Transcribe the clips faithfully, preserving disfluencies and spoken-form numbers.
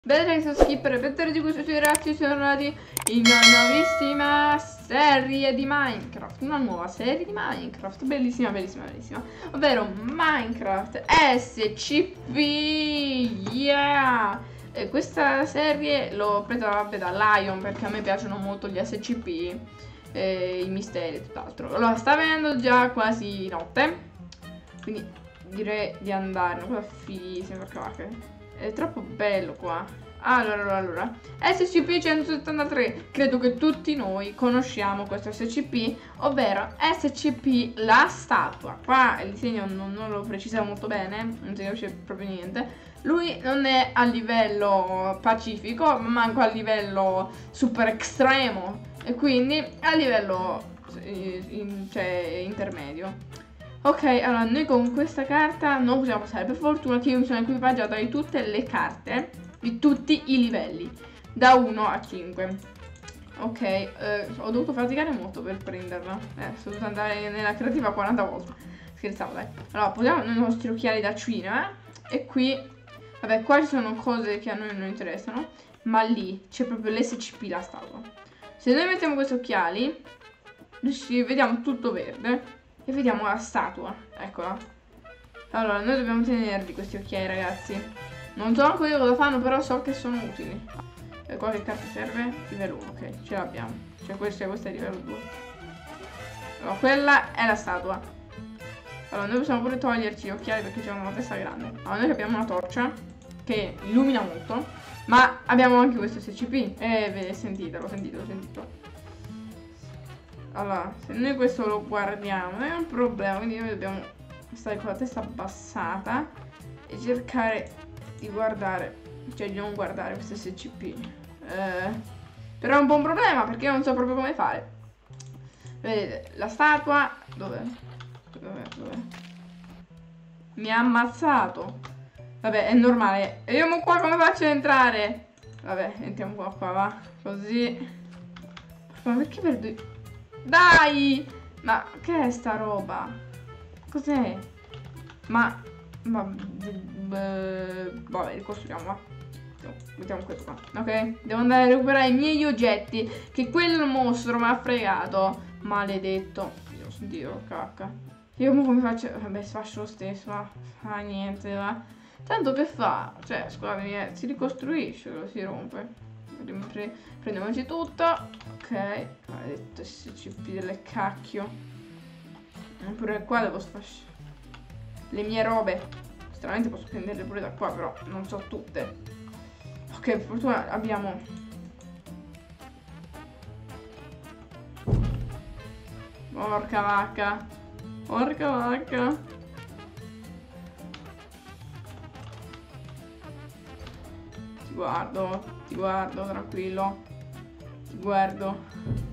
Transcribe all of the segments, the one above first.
Bene ragazzi, sono Skipper e bentornati di questo video ragazzi, siamo tornati in una nuovissima serie di Minecraft. Una nuova serie di Minecraft, bellissima, bellissima, bellissima. Ovvero Minecraft S C P, yeah! E questa serie l'ho presa da Lion perché a me piacciono molto gli S C P e i misteri e tutt'altro. Allora, sta venendo già quasi notte, quindi direi di andare. Cosa fighissima, perché va che... È troppo bello qua. Allora, allora, allora. S C P centosettantatré. Credo che tutti noi conosciamo questo S C P, ovvero S C P la statua. Qua il disegno non, non lo precisa molto bene, non si capisce proprio niente. Lui non è a livello pacifico, ma manco a livello super estremo. E quindi a livello in, cioè, intermedio. Ok, allora noi con questa carta non possiamo passare, per fortuna che io mi sono equipaggiata di tutte le carte, di tutti i livelli, da uno a cinque. Ok, eh, ho dovuto faticare molto per prenderla, eh, sono dovuta andare nella creativa quaranta volte, scherzavo dai. Allora, posiamo i nostri occhiali da cinema, eh? E qui, vabbè, qua ci sono cose che a noi non interessano, ma lì c'è proprio l'S C P, la statua. Se noi mettiamo questi occhiali, vediamo tutto verde. E vediamo la statua, eccola. Allora, noi dobbiamo tenerli questi occhiali, ragazzi. Non so ancora io cosa fanno, però so che sono utili. E qua che carta serve? Livello uno, ok, ce l'abbiamo. Cioè questa, questa è livello due. Allora, quella è la statua. Allora, noi possiamo pure toglierci gli occhiali perché abbiamo una testa grande. Allora, noi abbiamo una torcia che illumina molto, ma abbiamo anche questo S C P. Eh, vedi, sentite, l'ho sentito, l'ho sentito. Allora, se noi questo lo guardiamo non è un problema, quindi noi dobbiamo stare con la testa abbassata e cercare di guardare, cioè di non guardare questo S C P. Eh, però è un buon problema perché io non so proprio come fare. Vedete, la statua, dov'è? Dov'è? Dov'è? Mi ha ammazzato. Vabbè, è normale. Vediamo qua come faccio ad entrare. Vabbè, entriamo qua, qua, va. Così. Ma perché perdo... Dai! Ma che è sta roba? Cos'è? Ma... ma vabbè, ricostruiamo, va. Mettiamo questo qua. Ok? Devo andare a recuperare i miei oggetti, che quel mostro mi ha fregato. Maledetto. Io ho sentito cacca. Io come faccio? Vabbè, faccio lo stesso, va. Fa niente, va. Tanto che fa? Cioè, scusatemi, eh, si ricostruisce, lo si rompe. Pre prendiamoci tutto. Ok, maledetto S C P delle cacchio. Pure qua devo sfasciare le mie robe. Stranamente posso prenderle pure da qua, però non so tutte. Ok, per fortuna abbiamo... Porca vacca. Porca vacca. Ti guardo, ti guardo, tranquillo. Ti guardo.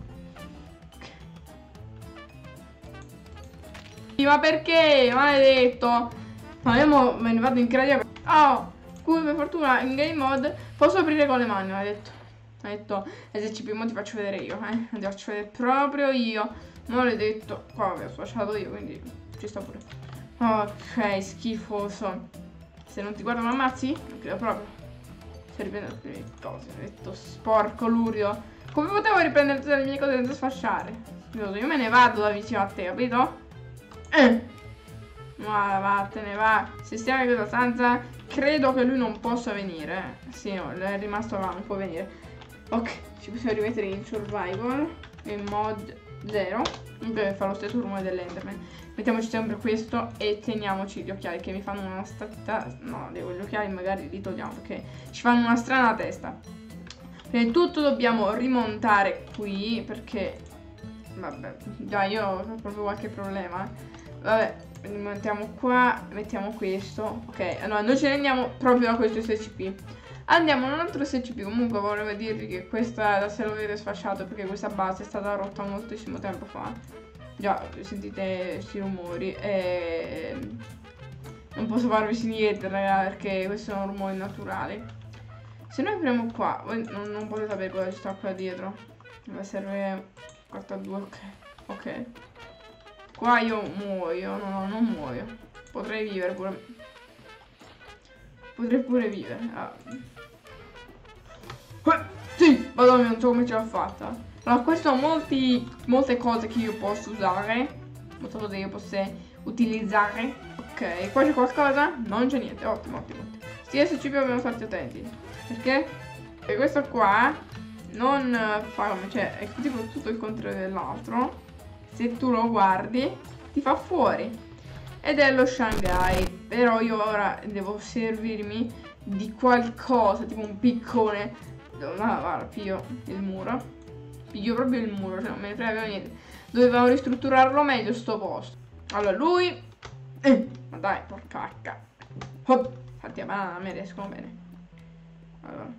Okay. Ma perché? Maledetto. Ma io me ne vado in creativa. Oh, qui per fortuna in game mode posso aprire con le mani, ha detto. Ha detto S C P, mo ti faccio vedere io, eh. Ti faccio vedere proprio io. Maledetto. Qua vabbè, ho sfasciato io, quindi ci sta pure. Ok, schifoso. Se non ti guardo mi ammazzi? Non credo proprio. Riprendere le mie cose, ho detto sporco lurio. Come potevo riprendere tutte le mie cose senza sfasciare? Io me ne vado da vicino a te, capito? Eh. Ma vattene, va. Se stiamo in questa stanza, credo che lui non possa venire. Sì, no, è rimasto là, non può venire. Ok, ci possiamo rimettere in survival, in mod zero. Comunque fa lo stesso rumore dell'enderman. Mettiamoci sempre questo e teniamoci gli occhiali che mi fanno una strana... No, devo gli occhiali magari li togliamo perché ci fanno una strana testa. Prima di tutto dobbiamo rimontare qui perché... Vabbè, già io ho proprio qualche problema. Vabbè, rimontiamo qua, mettiamo questo. Ok, allora noi ce ne andiamo proprio da questo S C P. Andiamo a un altro S C P. Comunque volevo dirvi che questa, se lo vedete sfasciato, perché questa base è stata rotta moltissimo tempo fa. Già, sentite questi rumori e non posso farvi niente, raga, perché questi sono rumori naturali. Se noi apriamo qua, voi non, non potete sapere cosa ci sta qua dietro. Mi serve quarta due, ok. Ok. Qua io muoio, no, no, non muoio. Potrei vivere pure. Potrei pure vivere. Ah. Madonna, non so come ce l'ho fatta. Allora, queste sono molti, molte cose che io posso usare. Molte cose che io posso utilizzare. Ok, qua c'è qualcosa? Non c'è niente, ottimo, ottimo. Sti S C P dobbiamo starci attenti. Perché? E questo qua non fa come, cioè, è tipo tutto il contrario dell'altro. Se tu lo guardi, ti fa fuori. Ed è lo Shanghai. Però io ora devo servirmi di qualcosa, tipo un piccone. No, guarda, piglio il muro. Piglio proprio il muro, cioè non me ne frega niente. Dovevamo ristrutturarlo meglio sto posto. Allora lui eh, ma dai, porca H. Hop. Infatti a banana a me riescono bene. Allora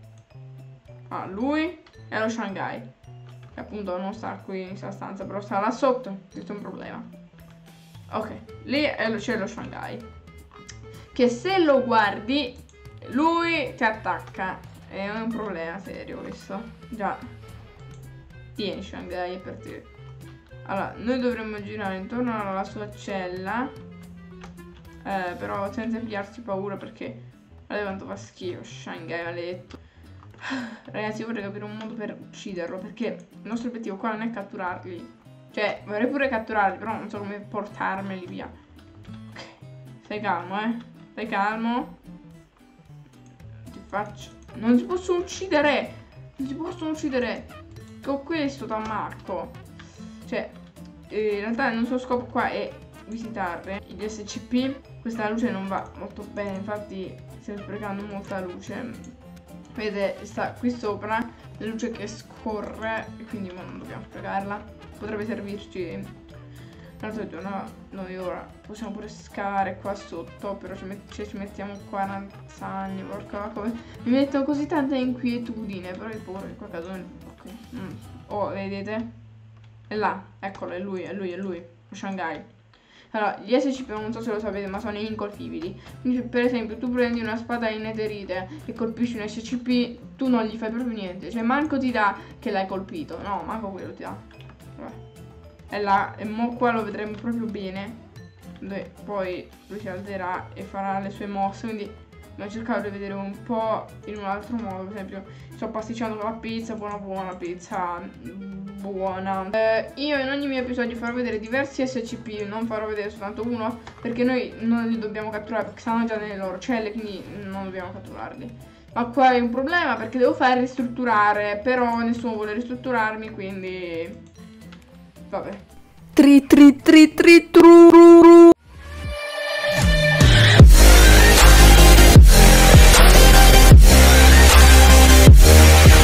ah, lui è lo Shanghai, che appunto non sta qui in questa stanza, però sta là sotto. Questo è un problema. Ok, lì c'è lo Shanghai, che se lo guardi lui ti attacca. È un problema serio questo. Già. Tieni Shanghai, è per te. Allora, noi dovremmo girare intorno alla sua cella. Eh, però senza pigliarsi paura, perché guarda quanto fa schifo Shanghai maledetto. Ragazzi, io vorrei capire un modo per ucciderlo, perché il nostro obiettivo qua non è catturarli. Cioè, vorrei pure catturarli, però non so come portarmeli via. Ok, stai calmo, eh. Stai calmo. Ti faccio... Non si possono uccidere. Non si possono uccidere. Con questo t'ammacco. Cioè, eh, in realtà il nostro scopo qua è visitare gli S C P. Questa luce non va molto bene, infatti stiamo sprecando molta luce. Vedete, sta qui sopra la luce che scorre, e quindi non dobbiamo sprecarla. Potrebbe servirci l'altro giorno. Noi ora possiamo pure scavare qua sotto, però ci, met cioè, ci mettiamo quaranta anni, porca come mi metto così tanta inquietudine. Però il paura che qua caso nel... okay. mm. Oh, vedete? È là, eccolo, è lui, è lui, è lui, lo Shanghai. Allora, gli S C P non so se lo sapete, ma sono incolpibili. Quindi per esempio tu prendi una spada in netherite e colpisci un S C P, tu non gli fai proprio niente. Cioè manco ti dà che l'hai colpito. No, manco quello ti dà. Vabbè. È là, e mo qua lo vedremo proprio bene. Dove poi lui si alzerà e farà le sue mosse. Quindi abbiamo cercato di vedere un po' in un altro modo. Per esempio, sto pasticciando con la pizza, buona buona pizza, buona. Eh, io in ogni mio episodio farò vedere diversi S C P, non farò vedere soltanto uno, perché noi non li dobbiamo catturare, perché stanno già nelle loro celle, quindi non dobbiamo catturarli. Ma qua è un problema, perché devo fare ristrutturare, però nessuno vuole ristrutturarmi, quindi vabbè. Tri tri tri tri tru.